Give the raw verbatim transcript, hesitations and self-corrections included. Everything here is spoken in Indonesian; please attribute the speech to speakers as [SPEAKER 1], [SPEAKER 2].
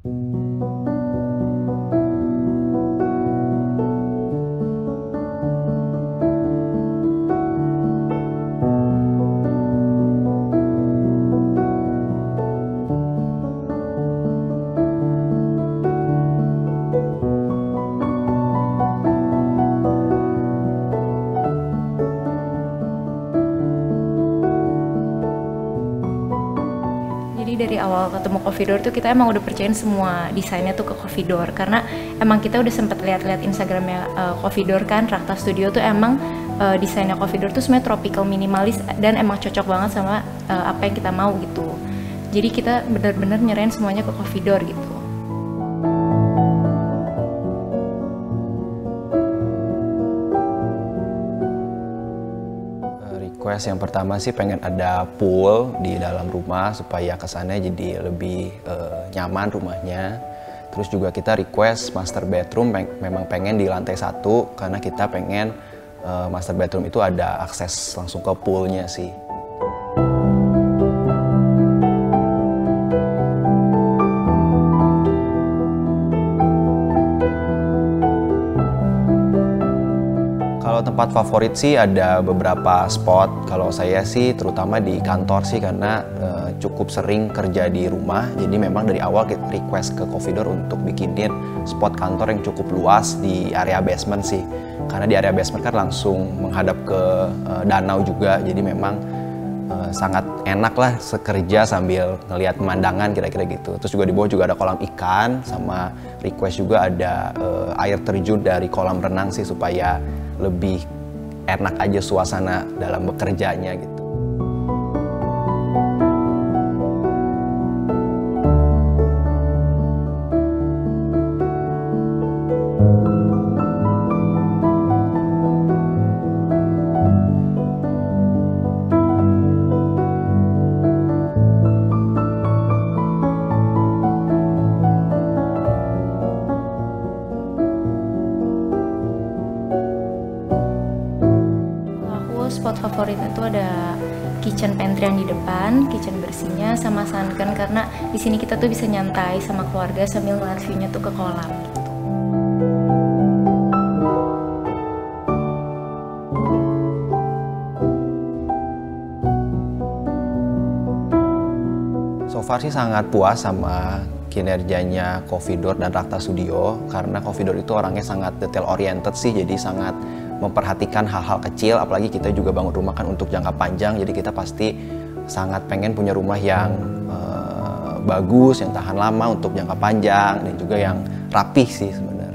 [SPEAKER 1] Dari awal ketemu Coffee Door tuh kita emang udah percayain semua desainnya tuh ke Coffee Door, karena emang kita udah sempet lihat-lihat Instagramnya uh, Coffee Door kan, Rakta Studio tuh emang uh, desainnya Coffee Door tuh sebenarnya tropical minimalis dan emang cocok banget sama uh, apa yang kita mau gitu. Jadi kita bener-bener nyerahin semuanya ke Coffee Door gitu.
[SPEAKER 2] Request yang pertama sih pengen ada pool di dalam rumah supaya kesannya jadi lebih uh, nyaman rumahnya. Terus juga kita request master bedroom peng memang pengen di lantai satu karena kita pengen uh, master bedroom itu ada akses langsung ke poolnya sih. Kalau tempat favorit sih ada beberapa spot. Kalau saya sih terutama di kantor sih karena uh, cukup sering kerja di rumah. Jadi memang dari awal kita request ke Coffee Door untuk bikinin spot kantor yang cukup luas di area basement sih. Karena di area basement kan langsung menghadap ke uh, danau juga. Jadi memang uh, sangat enak lah sekerja sambil ngelihat pemandangan kira-kira gitu. Terus juga di bawah juga ada kolam ikan, sama request juga ada uh, air terjun dari kolam renang sih supaya lebih enak aja suasana dalam bekerjanya gitu.
[SPEAKER 1] Spot favoritnya itu ada kitchen pantry yang di depan, kitchen bersihnya, sama sunken karena di sini kita tuh bisa nyantai sama keluarga sambil ngeliat view-nya tuh ke kolam gitu.
[SPEAKER 2] So far sih sangat puas sama kinerjanya Coffee Door dan Rakta Studio karena Coffee Door itu orangnya sangat detail oriented sih, jadi sangat memperhatikan hal-hal kecil, apalagi kita juga bangun rumah kan untuk jangka panjang, jadi kita pasti sangat pengen punya rumah yang uh, bagus, yang tahan lama untuk jangka panjang dan juga yang rapih sih sebenarnya.